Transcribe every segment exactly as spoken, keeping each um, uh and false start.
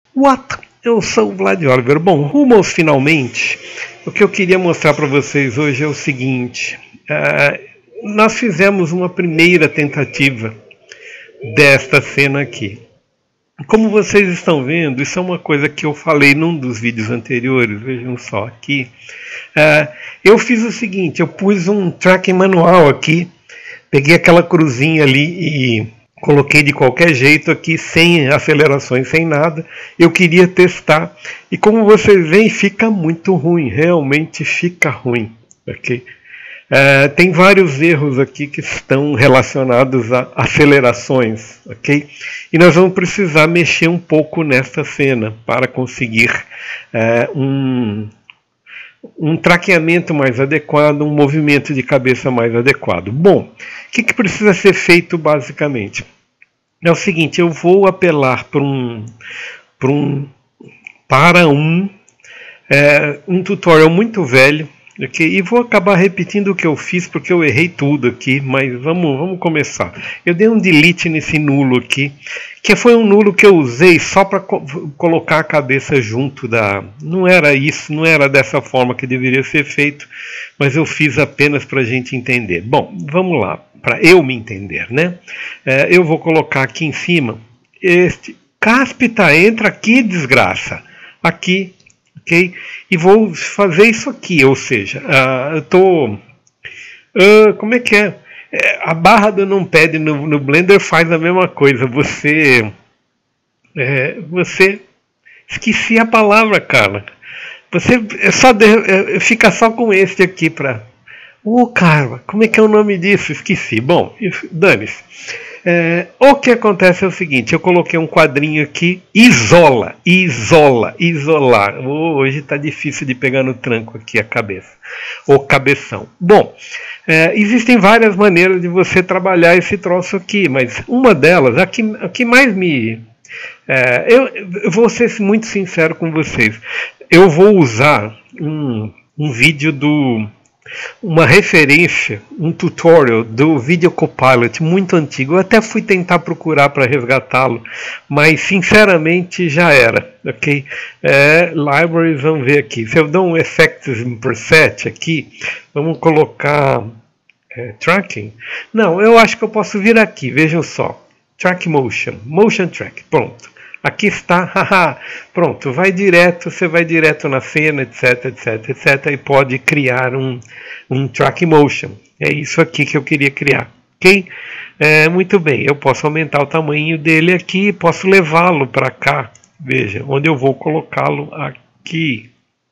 What? Eu sou o Vlad Oliver. Bom, rumo aos finalmente, o que eu queria mostrar para vocês hoje é o seguinte. Uh, nós fizemos uma primeira tentativa desta cena aqui. Como vocês estão vendo, isso é uma coisa que eu falei num dos vídeos anteriores, vejam só aqui. Uh, eu fiz o seguinte, eu pus um tracking manual aqui, peguei aquela cruzinha ali e coloquei de qualquer jeito aqui, sem acelerações, sem nada. Eu queria testar e como vocês veem, fica muito ruim, realmente fica ruim. Okay? Uh, tem vários erros aqui que estão relacionados a acelerações, ok? E nós vamos precisar mexer um pouco nesta cena para conseguir uh, um, um traqueamento mais adequado, um movimento de cabeça mais adequado. Bom, o que, que precisa ser feito basicamente? É o seguinte, eu vou apelar para um, para um, para um, é, um tutorial muito velho. Okay? E vou acabar repetindo o que eu fiz porque eu errei tudo aqui, mas vamos, vamos começar. Eu dei um delete nesse nulo aqui, que foi um nulo que eu usei só para co colocar a cabeça junto da... Não era isso, não era dessa forma que deveria ser feito, mas eu fiz apenas para a gente entender. Bom, vamos lá, para eu me entender, né? É, eu vou colocar aqui em cima este... Cáspita, entra aqui, desgraça! Aqui. Okay? E vou fazer isso aqui, ou seja, uh, eu estou... Uh, como é que é? é? A barra do numpad no, no Blender faz a mesma coisa. Você... É, você... Esqueci a palavra, cara. Você é só de, é, fica só com este aqui para... Ô, oh, cara, como é que é o nome disso? Esqueci. Bom, dane-se. É, o que acontece é o seguinte, eu coloquei um quadrinho aqui, isola, isola, isolar. Oh, hoje está difícil de pegar no tranco aqui a cabeça, o cabeção. Bom, é, existem várias maneiras de você trabalhar esse troço aqui, mas uma delas, a que, a que mais me... É, eu, eu vou ser muito sincero com vocês, eu vou usar um, um vídeo do... uma referência, um tutorial do Video Copilot muito antigo. Eu até fui tentar procurar para resgatá-lo, mas sinceramente já era, ok? É, libraries, vamos ver aqui. Se eu dou um Effects in Preset aqui, vamos colocar é, Tracking. Não, eu acho que eu posso vir aqui, vejam só. Track Motion, Motion Track, pronto. Aqui está, haha, pronto, vai direto, você vai direto na cena, etc, etc, etc, e pode criar um, um track motion. É isso aqui que eu queria criar, ok? É, muito bem, eu posso aumentar o tamanho dele aqui, posso levá-lo para cá, veja, onde eu vou colocá-lo aqui.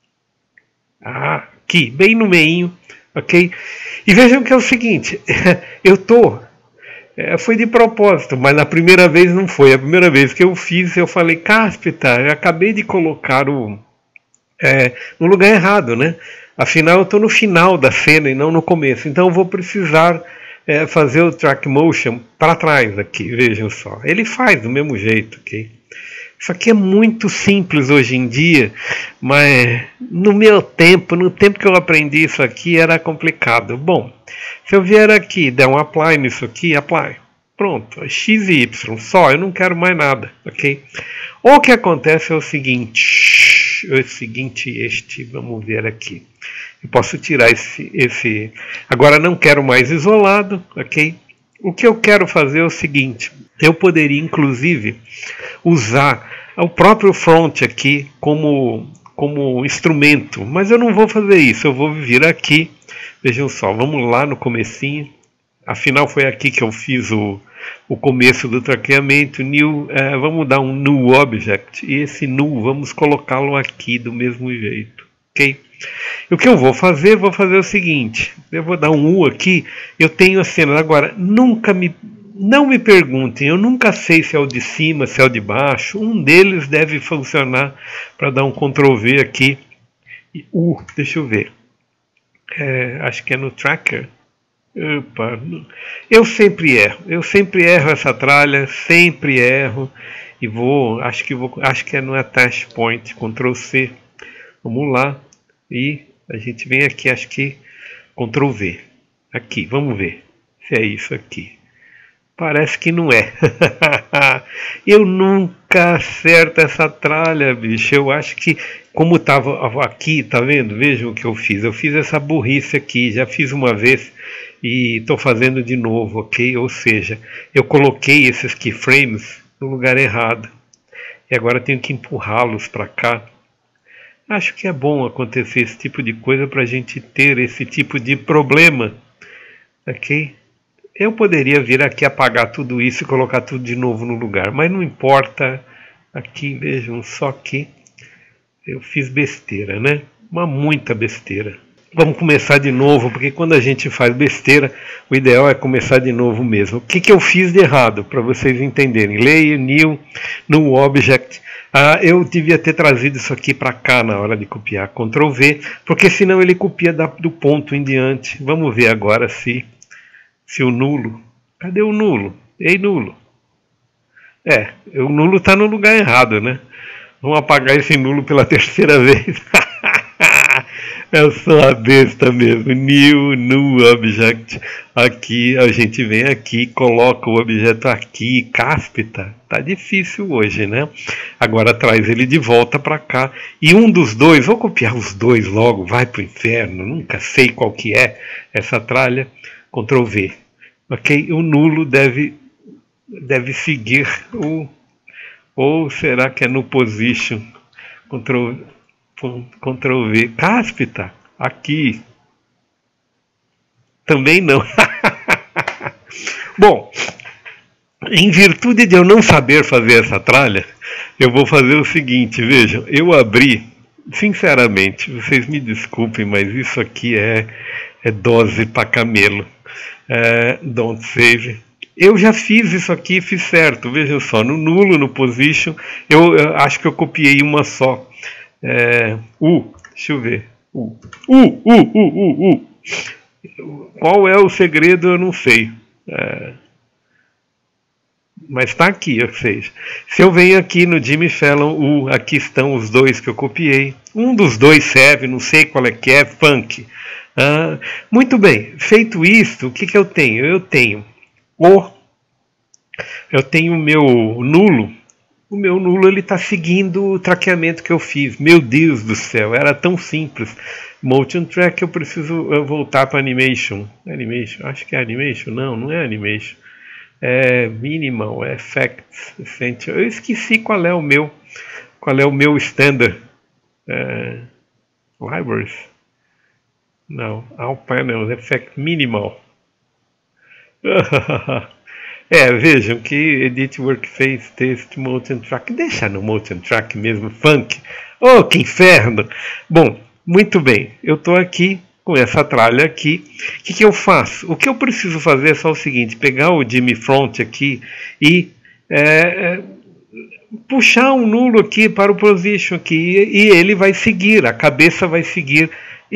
Ah, aqui, bem no meio, ok? E vejam que é o seguinte, eu estou... É, foi de propósito, mas na primeira vez não foi. A primeira vez que eu fiz, eu falei, Cáspita, eu acabei de colocar o, é, no lugar errado, né? Afinal, eu estou no final da cena e não no começo. Então, eu vou precisar é, fazer o track motion para trás aqui, vejam só. Ele faz do mesmo jeito, ok? Isso aqui é muito simples hoje em dia, mas no meu tempo, no tempo que eu aprendi isso aqui, era complicado. Bom, se eu vier aqui, der um apply nisso aqui, apply. Pronto, X e Y, só, eu não quero mais nada, ok? O que acontece é o seguinte, é o seguinte, este, vamos ver aqui. Eu posso tirar esse, esse, agora não quero mais isolado, ok? O que eu quero fazer é o seguinte, eu poderia inclusive usar o próprio front aqui como, como instrumento, mas eu não vou fazer isso, eu vou vir aqui, vejam só, vamos lá no comecinho, afinal foi aqui que eu fiz o, o começo do traqueamento, new, é, vamos dar um new object, e esse new vamos colocá-lo aqui do mesmo jeito, ok? E o que eu vou fazer, vou fazer o seguinte, eu vou dar um U aqui, eu tenho a cena, agora, nunca me... Não me perguntem, eu nunca sei se é o de cima, se é o de baixo. Um deles deve funcionar para dar um control V aqui. Uh, deixa eu ver. É, acho que é no tracker. Opa, eu sempre erro. Eu sempre erro essa tralha, sempre erro. E vou, acho que vou, acho que é no attach point, control C. Vamos lá. E a gente vem aqui, acho que control V. Aqui, vamos ver se é isso aqui. Parece que não é. Eu nunca nunca acerta essa tralha, bicho. Eu acho que, como estava aqui, tá vendo? Vejam o que eu fiz. Eu fiz essa burrice aqui, já fiz uma vez e estou fazendo de novo, ok? Ou seja, eu coloquei esses keyframes no lugar errado e agora tenho que empurrá-los para cá. Acho que é bom acontecer esse tipo de coisa para a gente ter esse tipo de problema, ok? Eu poderia vir aqui apagar tudo isso e colocar tudo de novo no lugar, mas não importa. Aqui, vejam só que eu fiz besteira, né? Uma muita besteira. Vamos começar de novo, porque quando a gente faz besteira, o ideal é começar de novo mesmo. O que, que eu fiz de errado, para vocês entenderem? Layer, New, no Object. Ah, eu devia ter trazido isso aqui para cá na hora de copiar. control V, porque senão ele copia da, do ponto em diante. Vamos ver agora se... Se o nulo... Cadê o nulo? Ei, nulo. É, o nulo está no lugar errado, né? Vamos apagar esse nulo pela terceira vez. Eu sou a besta mesmo. New, new object. Aqui, a gente vem aqui, coloca o objeto aqui, cáspita. Tá difícil hoje, né? Agora traz ele de volta para cá. E um dos dois, vou copiar os dois logo, vai pro inferno. Nunca sei qual que é essa tralha. control V. Ok? O nulo deve, deve seguir o... Ou será que é no position? control, control V. Cáspita. Aqui. Também não. Bom, em virtude de eu não saber fazer essa tralha, eu vou fazer o seguinte, vejam. Eu abri, sinceramente, vocês me desculpem, mas isso aqui é, é dose para camelo. É, don't save. Eu já fiz isso aqui e fiz certo. Vejam só, no nulo, no position, eu, eu acho que eu copiei uma só. É, U, deixa eu ver. U, U, U, U, U, U. Qual é o segredo? Eu não sei. É, mas está aqui, ou seja, se eu venho aqui no Jimmy Fallon, U, aqui estão os dois que eu copiei. Um dos dois serve, não sei qual é que é, funk. Ah, muito bem, feito isso, o que, que eu tenho? Eu tenho o eu tenho o meu nulo. O meu nulo ele está seguindo o traqueamento que eu fiz. Meu Deus do céu, era tão simples. Motion track, eu preciso voltar para animation. Animation, acho que é animation. Não, não é animation. É minimal, é effects, essential. Eu esqueci qual é o meu, qual é o meu standard. É, libraries. Não, all panels, effect minimal. É, vejam que Edit Workface, Text, Motion Track. Deixa no Motion Track mesmo, funk. Oh, que inferno! Bom, muito bem. Eu estou aqui com essa tralha aqui. O que, que eu faço? O que eu preciso fazer é só o seguinte. Pegar o Jimmy Front aqui e é, é, puxar um nulo aqui para o position aqui. E ele vai seguir, a cabeça vai seguir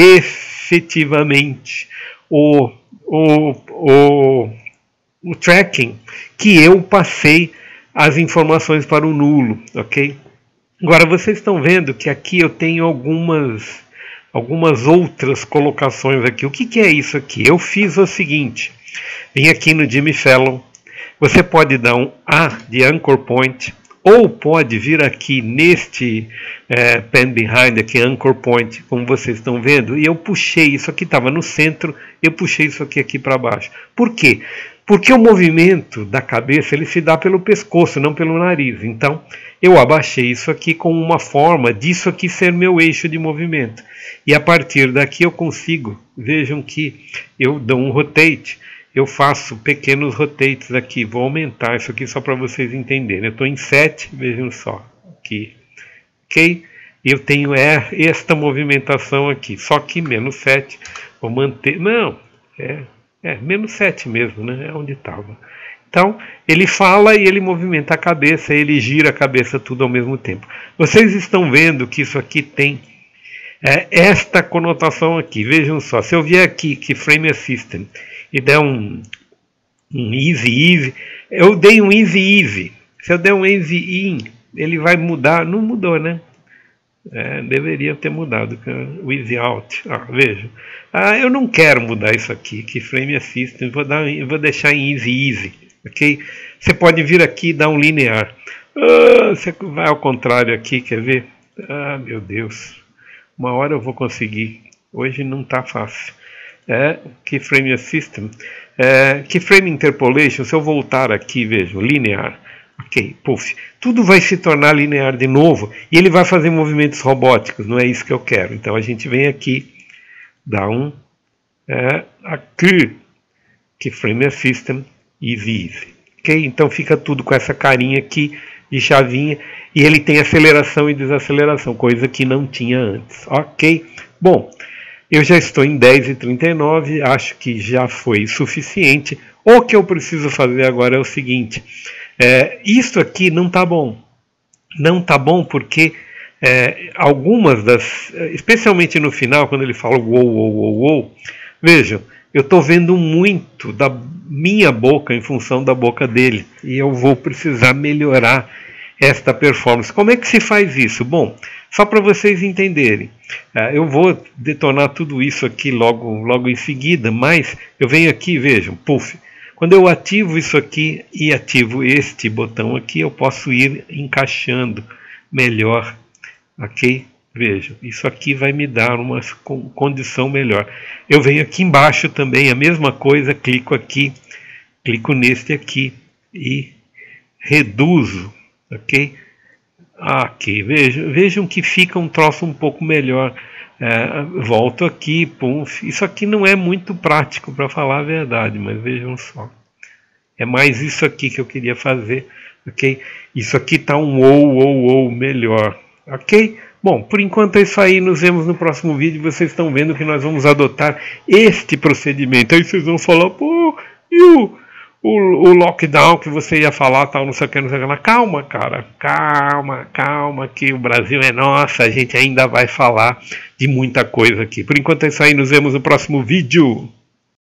efetivamente o... o, o o tracking que eu passei as informações para o nulo, ok? Agora vocês estão vendo que aqui eu tenho algumas algumas outras colocações aqui. O que, que é isso aqui? Eu fiz o seguinte, vim aqui no Jimmy Fallon, você pode dar um A de anchor point, ou pode vir aqui neste é, pen behind, aqui anchor point, como vocês estão vendo, e eu puxei, isso aqui estava no centro, eu puxei isso aqui, aqui para baixo. Por quê? Porque o movimento da cabeça ele se dá pelo pescoço, não pelo nariz. Então, eu abaixei isso aqui com uma forma disso aqui ser meu eixo de movimento. E a partir daqui eu consigo, vejam que eu dou um rotate, eu faço pequenos rotates aqui. Vou aumentar isso aqui só para vocês entenderem. Eu estou em sete, vejam só, aqui. Ok? Eu tenho esta movimentação aqui, só que menos sete. Vou manter, não, é... É, menos sete mesmo, né? É onde estava. Então, ele fala e ele movimenta a cabeça, ele gira a cabeça tudo ao mesmo tempo. Vocês estão vendo que isso aqui tem é, esta conotação aqui. Vejam só, se eu vier aqui, que Frame Assistant, e der um, um Easy Easy, eu dei um Easy Easy. Se eu der um Easy In, ele vai mudar. Não mudou, né? É, deveria ter mudado o Easy Out. Ah, vejam. Ah, eu não quero mudar isso aqui, que Frame Assistant, vou, dar, vou deixar em Easy Easy, ok? Você pode vir aqui e dar um linear. Ah, você vai ao contrário aqui, quer ver? Ah, meu Deus. Uma hora eu vou conseguir. Hoje não está fácil. É, Keyframe System. É, Keyframe Interpolation, se eu voltar aqui, vejo, linear. Ok, puff. Tudo vai se tornar linear de novo e ele vai fazer movimentos robóticos, não é isso que eu quero. Então a gente vem aqui, dá um, é, aqui, Keyframe System, easy, easy. Ok, então fica tudo com essa carinha aqui de chavinha e ele tem aceleração e desaceleração, coisa que não tinha antes. Ok, bom. Eu já estou em dez e trinta e nove, acho que já foi suficiente. O que eu preciso fazer agora é o seguinte, é, isso aqui não está bom. Não está bom porque é, algumas das, especialmente no final, quando ele fala uou, uou, uou, uou, vejam, eu estou vendo muito da minha boca em função da boca dele. E eu vou precisar melhorar esta performance. Como é que se faz isso? Bom, só para vocês entenderem, eu vou detonar tudo isso aqui logo, logo em seguida, mas eu venho aqui, vejam, puff, quando eu ativo isso aqui e ativo este botão aqui, eu posso ir encaixando melhor, ok? Vejam, isso aqui vai me dar uma condição melhor. Eu venho aqui embaixo também, a mesma coisa, clico aqui, clico neste aqui e reduzo, ok? Aqui, vejam, vejam que fica um troço um pouco melhor. É, volto aqui, pum, isso aqui não é muito prático para falar a verdade, mas vejam só. É mais isso aqui que eu queria fazer, ok? Isso aqui está um ou, ou, ou melhor, ok? Bom, por enquanto é isso aí, nos vemos no próximo vídeo. Vocês estão vendo que nós vamos adotar este procedimento. Aí vocês vão falar, pô, e o... O, o lockdown que você ia falar, tal, não sei o que, não sei o que lá. Calma, cara, calma, calma, que o Brasil é nosso, a gente ainda vai falar de muita coisa aqui. Por enquanto é isso aí, nos vemos no próximo vídeo.